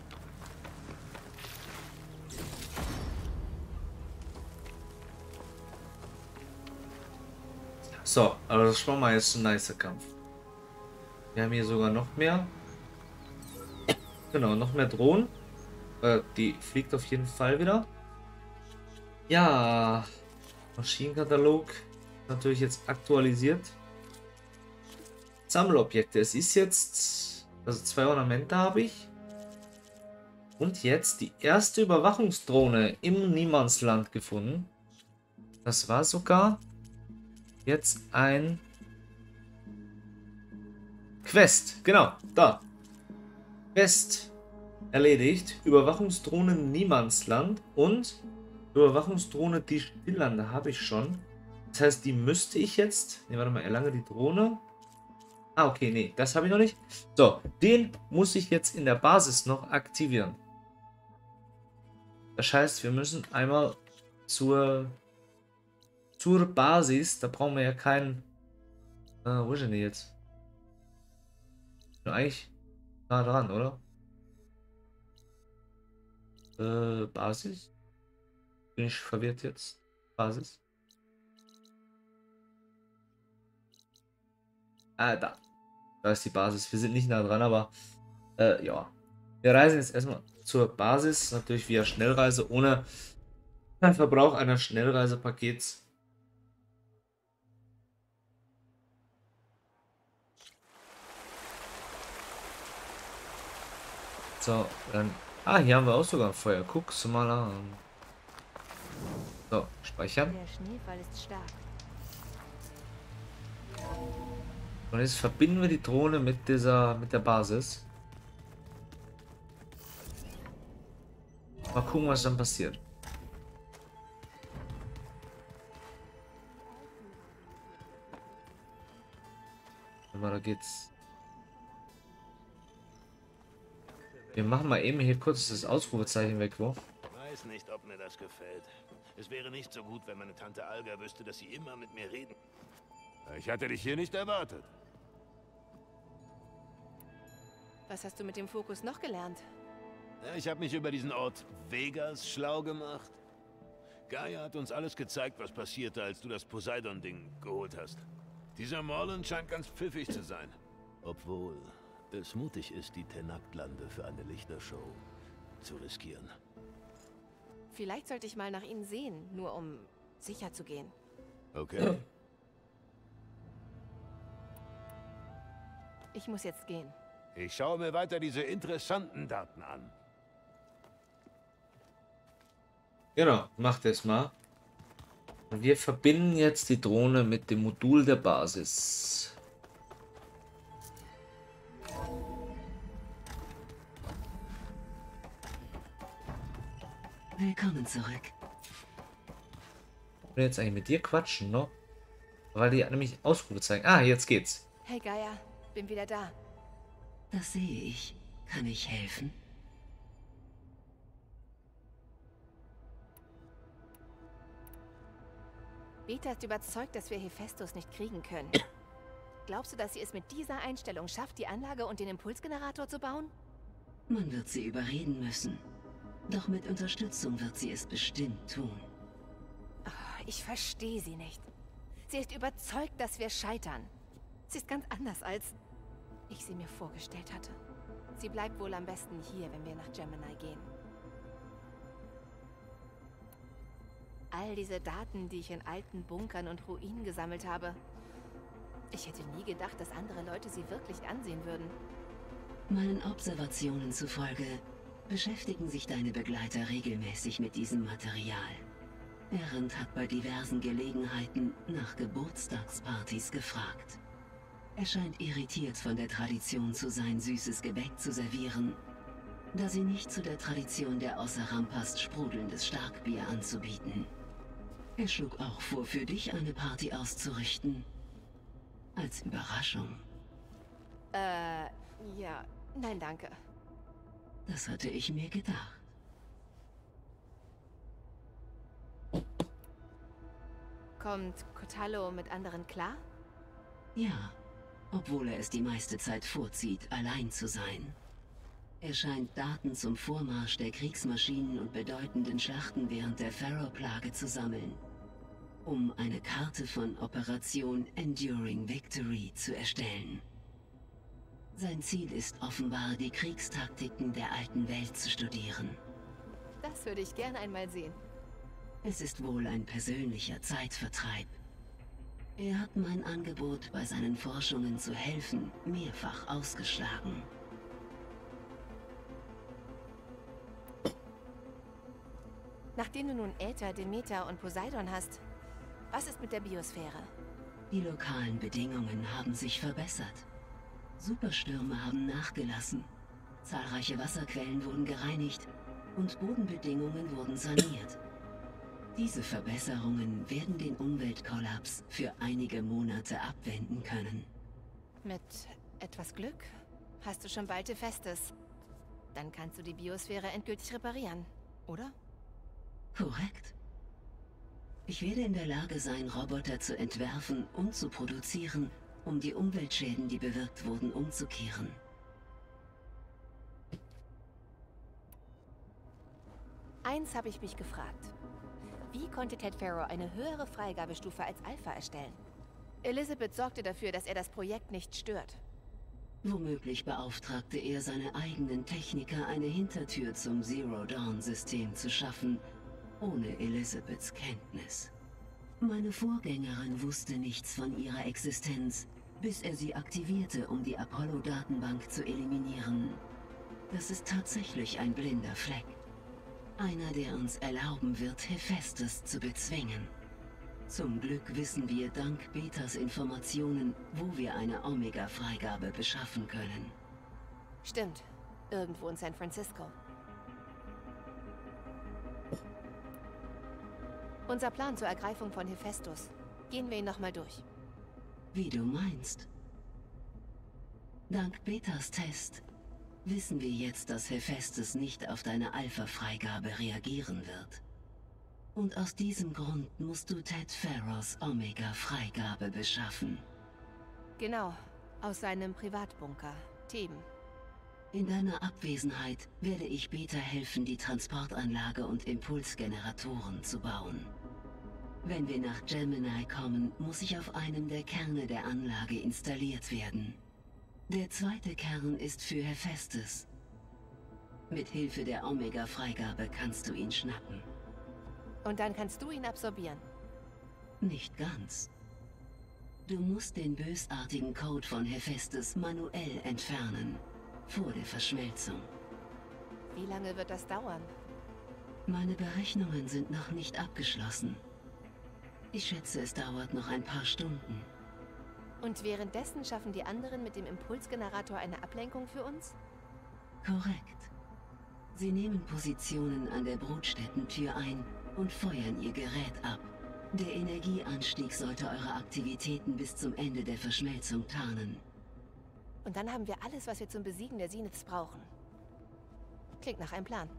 So, aber das war mal jetzt ein nicer Kampf. Wir haben hier sogar noch mehr. Genau, noch mehr Drohnen. Die fliegt auf jeden Fall wieder. Ja, Maschinenkatalog natürlich jetzt aktualisiert. Sammelobjekte. Es ist jetzt, also 2 Ornamente habe ich. Und jetzt die erste Überwachungsdrohne im Niemandsland gefunden. Das war sogar jetzt ein Quest. Genau, da. Quest erledigt. Überwachungsdrohne Niemandsland und Überwachungsdrohne die Stilllande habe ich schon. Das heißt, die müsste ich jetzt... Ne, warte mal, erlange die Drohne. Ah, okay, nee, das habe ich noch nicht. So, den muss ich jetzt in der Basis noch aktivieren. Das heißt, wir müssen einmal zur Basis. Da brauchen wir ja keinen... wo ist denn die jetzt? Nur eigentlich nah dran, oder? Basis? Bin ich verwirrt jetzt? Basis? Ah, da. Da ist die Basis. Wir sind nicht nah dran, aber ja. Wir reisen jetzt erstmal zur Basis. Natürlich via Schnellreise, ohne Verbrauch eines Schnellreisepakets. So, dann... Ah, hier haben wir auch sogar ein Feuer. Guck's mal an. So, speichern. Der Schneefall ist stark. Und jetzt verbinden wir die Drohne mit der Basis. Mal gucken, was dann passiert. Aber da geht's. Wir machen mal eben hier kurz das Ausrufezeichen weg, wo? Weiß nicht, ob mir das gefällt. Es wäre nicht so gut, wenn meine Tante Alga wüsste, dass sie immer mit mir reden. Ich hatte dich hier nicht erwartet. Was hast du mit dem Fokus noch gelernt? Ja, ich habe mich über diesen Ort Vegas schlau gemacht. Gaia hat uns alles gezeigt, was passierte, als du das Poseidon-Ding geholt hast. Dieser Morland scheint ganz pfiffig zu sein. Obwohl es mutig ist, die Tenaktlande für eine Lichtershow zu riskieren. Vielleicht sollte ich mal nach ihnen sehen, nur um sicher zu gehen. Okay. Ich muss jetzt gehen. Ich schaue mir weiter diese interessanten Daten an. Genau, macht es mal. Und wir verbinden jetzt die Drohne mit dem Modul der Basis. Willkommen zurück. Ich will jetzt eigentlich mit dir quatschen, ne? Weil die nämlich Ausrufe zeigen. Ah, jetzt geht's. Hey Gaia, bin wieder da. Das sehe ich. Kann ich helfen? Beta ist überzeugt, dass wir Hephaestus nicht kriegen können. Glaubst du, dass sie es mit dieser Einstellung schafft, die Anlage und den Impulsgenerator zu bauen? Man wird sie überreden müssen. Doch mit Unterstützung wird sie es bestimmt tun. Ich verstehe sie nicht. Sie ist überzeugt, dass wir scheitern. Sie ist ganz anders, als ich sie mir vorgestellt hatte. Sie bleibt wohl am besten hier, wenn wir nach Gemini gehen. All diese Daten, die ich in alten Bunkern und Ruinen gesammelt habe. Ich hätte nie gedacht, dass andere Leute sie wirklich ansehen würden. Meinen Observationen zufolge beschäftigen sich deine Begleiter regelmäßig mit diesem Material. Erend hat bei diversen Gelegenheiten nach Geburtstagspartys gefragt. Er scheint irritiert von der Tradition zu sein, süßes Gebäck zu servieren, da sie nicht zu der Tradition der Osseram passt, sprudelndes Starkbier anzubieten. Er schlug auch vor, für dich eine Party auszurichten. Als Überraschung. Ja, nein, danke. Das hatte ich mir gedacht. Kommt Kotallo mit anderen klar? Ja, obwohl er es die meiste Zeit vorzieht, allein zu sein. Er scheint Daten zum Vormarsch der Kriegsmaschinen und bedeutenden Schlachten während der Pharaoh-Plage zu sammeln, um eine Karte von Operation Enduring Victory zu erstellen. Sein Ziel ist offenbar, die Kriegstaktiken der alten Welt zu studieren. Das würde ich gerne einmal sehen. Es ist wohl ein persönlicher Zeitvertreib. Er hat mein Angebot, bei seinen Forschungen zu helfen, mehrfach ausgeschlagen. Nachdem du nun Äther, Demeter und Poseidon hast, was ist mit der Biosphäre? Die lokalen Bedingungen haben sich verbessert. Superstürme haben nachgelassen. Zahlreiche Wasserquellen wurden gereinigt und Bodenbedingungen wurden saniert. Diese Verbesserungen werden den Umweltkollaps für einige Monate abwenden können. Mit etwas Glück hast du schon bald Hephaestus. Dann kannst du die Biosphäre endgültig reparieren, oder? Korrekt. Ich werde in der Lage sein, Roboter zu entwerfen und zu produzieren, um die Umweltschäden, die bewirkt wurden, umzukehren. Eins habe ich mich gefragt. Wie konnte Ted Faro eine höhere Freigabestufe als Alpha erstellen? Elizabeth sorgte dafür, dass er das Projekt nicht stört. Womöglich beauftragte er seine eigenen Techniker, eine Hintertür zum Zero-Dawn-System zu schaffen, ohne Elizabeths Kenntnis. Meine Vorgängerin wusste nichts von ihrer Existenz, bis er sie aktivierte, um die Apollo-Datenbank zu eliminieren. Das ist tatsächlich ein blinder Fleck. Einer, der uns erlauben wird, Hephaestus zu bezwingen. Zum Glück wissen wir dank Betas Informationen, wo wir eine Omega-Freigabe beschaffen können. Stimmt. Irgendwo in San Francisco. Unser Plan zur Ergreifung von Hephaestus. Gehen wir ihn nochmal durch. Wie du meinst. Dank Betas Test wissen wir jetzt, dass Hephaestus nicht auf deine Alpha-Freigabe reagieren wird. Und aus diesem Grund musst du Ted Faros Omega-Freigabe beschaffen. Genau, aus seinem Privatbunker, Theben. In deiner Abwesenheit werde ich Beta helfen, die Transportanlage und Impulsgeneratoren zu bauen. Wenn wir nach Gemini kommen, muss ich auf einem der Kerne der Anlage installiert werden. Der zweite Kern ist für Hephaestus. Mit Hilfe der Omega-Freigabe kannst du ihn schnappen. Und dann kannst du ihn absorbieren. Nicht ganz. Du musst den bösartigen Code von Hephaestus manuell entfernen, vor der Verschmelzung. Wie lange wird das dauern? Meine Berechnungen sind noch nicht abgeschlossen. Ich schätze, es dauert noch ein paar Stunden. Und währenddessen schaffen die anderen mit dem Impulsgenerator eine Ablenkung für uns? Korrekt. Sie nehmen Positionen an der Brutstättentür ein und feuern ihr Gerät ab. Der Energieanstieg sollte eure Aktivitäten bis zum Ende der Verschmelzung tarnen. Und dann haben wir alles, was wir zum Besiegen der Zeniths brauchen. Klingt nach einem Plan.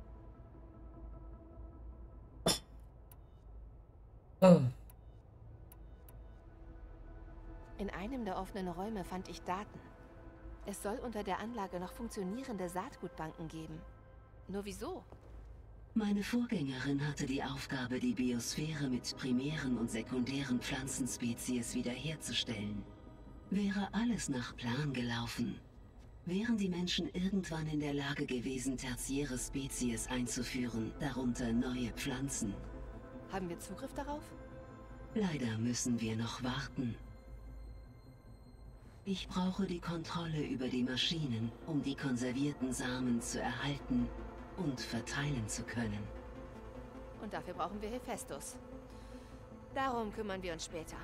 In einem der offenen Räume fand ich Daten. Es soll unter der Anlage noch funktionierende Saatgutbanken geben. Nur wieso? Meine Vorgängerin hatte die Aufgabe, die Biosphäre mit primären und sekundären Pflanzenspezies wiederherzustellen. Wäre alles nach Plan gelaufen, wären die Menschen irgendwann in der Lage gewesen, tertiäre Spezies einzuführen, darunter neue Pflanzen. Haben wir Zugriff darauf? Leider müssen wir noch warten. Ich brauche die Kontrolle über die Maschinen, um die konservierten Samen zu erhalten und verteilen zu können. Und dafür brauchen wir Hephaestus. Darum kümmern wir uns später.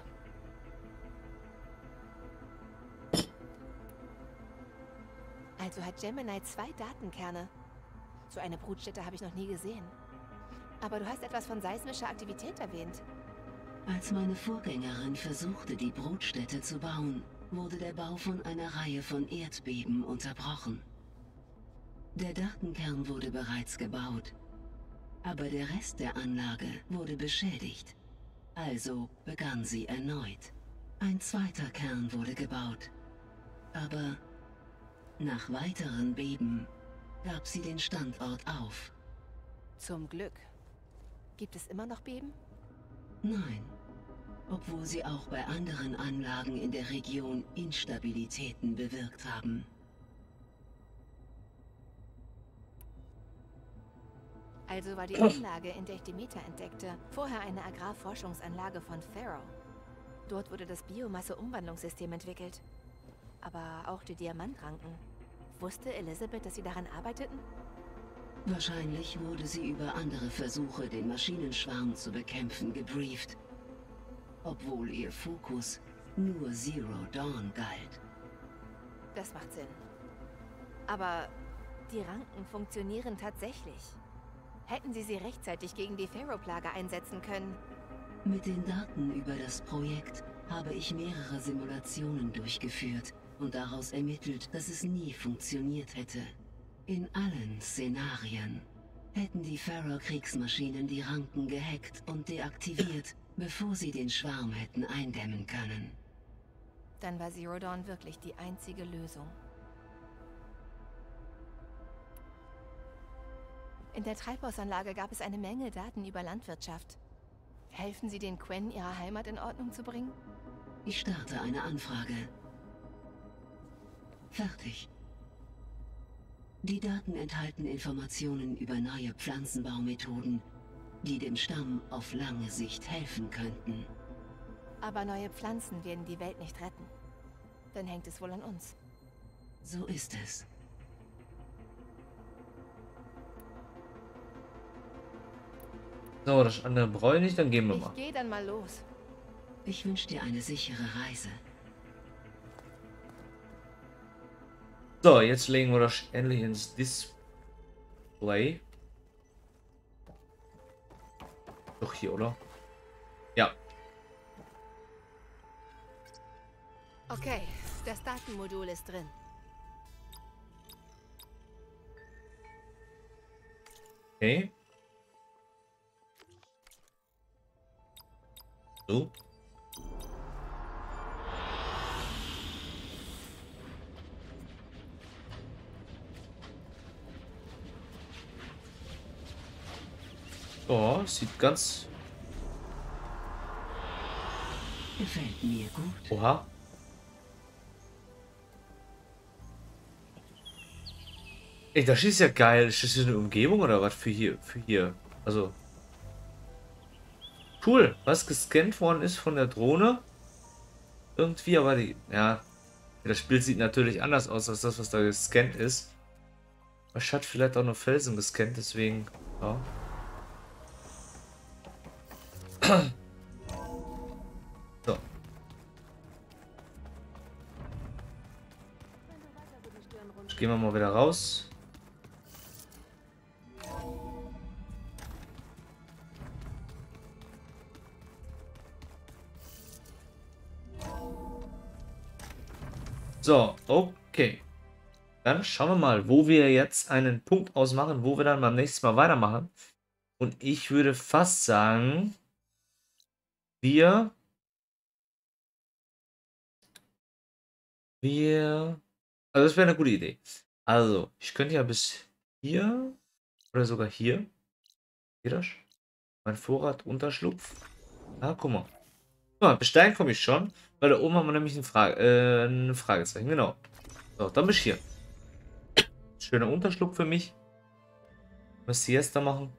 Also hat Gemini 2 Datenkerne. So eine Brutstätte habe ich noch nie gesehen. Aber du hast etwas von seismischer Aktivität erwähnt. Als meine Vorgängerin versuchte, die Brutstätte zu bauen, wurde der Bau von einer Reihe von Erdbeben unterbrochen. Der Datenkern wurde bereits gebaut, aber der Rest der Anlage wurde beschädigt. Also begann sie erneut. Ein zweiter Kern wurde gebaut, aber nach weiteren Beben gab sie den Standort auf. Zum Glück. Gibt es immer noch Beben? Nein, obwohl sie auch bei anderen Anlagen in der Region Instabilitäten bewirkt haben. Also war die Anlage, in der ich Demeter entdeckte, vorher eine Agrarforschungsanlage von Pharaoh. Dort wurde das Biomasse-Umwandlungssystem entwickelt. Aber auch die Diamantranken. Wusste Elizabeth, dass sie daran arbeiteten? Wahrscheinlich wurde sie über andere Versuche, den Maschinenschwarm zu bekämpfen, gebrieft. Obwohl ihr Fokus nur Zero Dawn galt. Das macht Sinn. Aber die Ranken funktionieren tatsächlich. Hätten sie rechtzeitig gegen die Pharaoh-Plage einsetzen können? Mit den Daten über das Projekt habe ich mehrere Simulationen durchgeführt und daraus ermittelt, dass es nie funktioniert hätte. In allen Szenarien hätten die Pharaoh-Kriegsmaschinen die Ranken gehackt und deaktiviert, bevor sie den Schwarm hätten eindämmen können. Dann war Zero Dawn wirklich die einzige Lösung. In der Treibhausanlage gab es eine Menge Daten über Landwirtschaft. Helfen Sie den Quen, ihre Heimat in Ordnung zu bringen? Ich starte eine Anfrage. Fertig. Die Daten enthalten Informationen über neue Pflanzenbaumethoden, die dem Stamm auf lange Sicht helfen könnten. Aber neue Pflanzen werden die Welt nicht retten. Dann hängt es wohl an uns. So ist es. So, das andere brauche ich nicht, dann gehen wir Ich mal. gehe dann mal los. Ich wünsche dir eine sichere Reise. So, jetzt legen wir das endlich ins Display. Doch hier, oder? Ja. Okay, das Datenmodul ist drin. Okay. So. Oh, sieht ganz... Gefällt mir gut. Oha. Ey, das ist ja geil. Ist das hier eine Umgebung oder was für hier? Für hier. Also. Cool. Was gescannt worden ist von der Drohne. Irgendwie, aber die. Ja. Das Spiel sieht natürlich anders aus als das, was da gescannt ist. Was hat vielleicht auch nur Felsen gescannt, deswegen. Ja. So. Jetzt gehen wir mal wieder raus. So, okay. Dann schauen wir mal, wo wir jetzt einen Punkt ausmachen, wo wir dann beim nächsten Mal weitermachen. Und ich würde fast sagen, wir... Also das wäre eine gute Idee. Also, ich könnte ja bis hier oder sogar hier. Geht das? Mein Vorrat, Unterschlupf. Ah, guck mal. Guck mal, besteigen komme ich schon, weil da oben haben wir nämlich ein Fragezeichen. Genau. So, dann bin ich hier. Schöner Unterschlupf für mich. Was Siesta machen.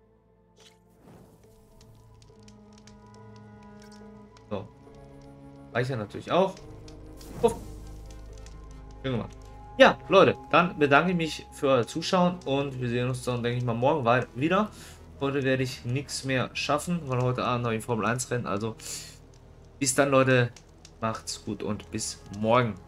So. Reicher natürlich auch. Puff. Schön gemacht. Ja, Leute, dann bedanke ich mich für euer Zuschauen und wir sehen uns dann, denke ich mal, morgen wieder. Heute werde ich nichts mehr schaffen, weil heute Abend noch in Formel 1 Rennen. Also bis dann, Leute. Macht's gut und bis morgen.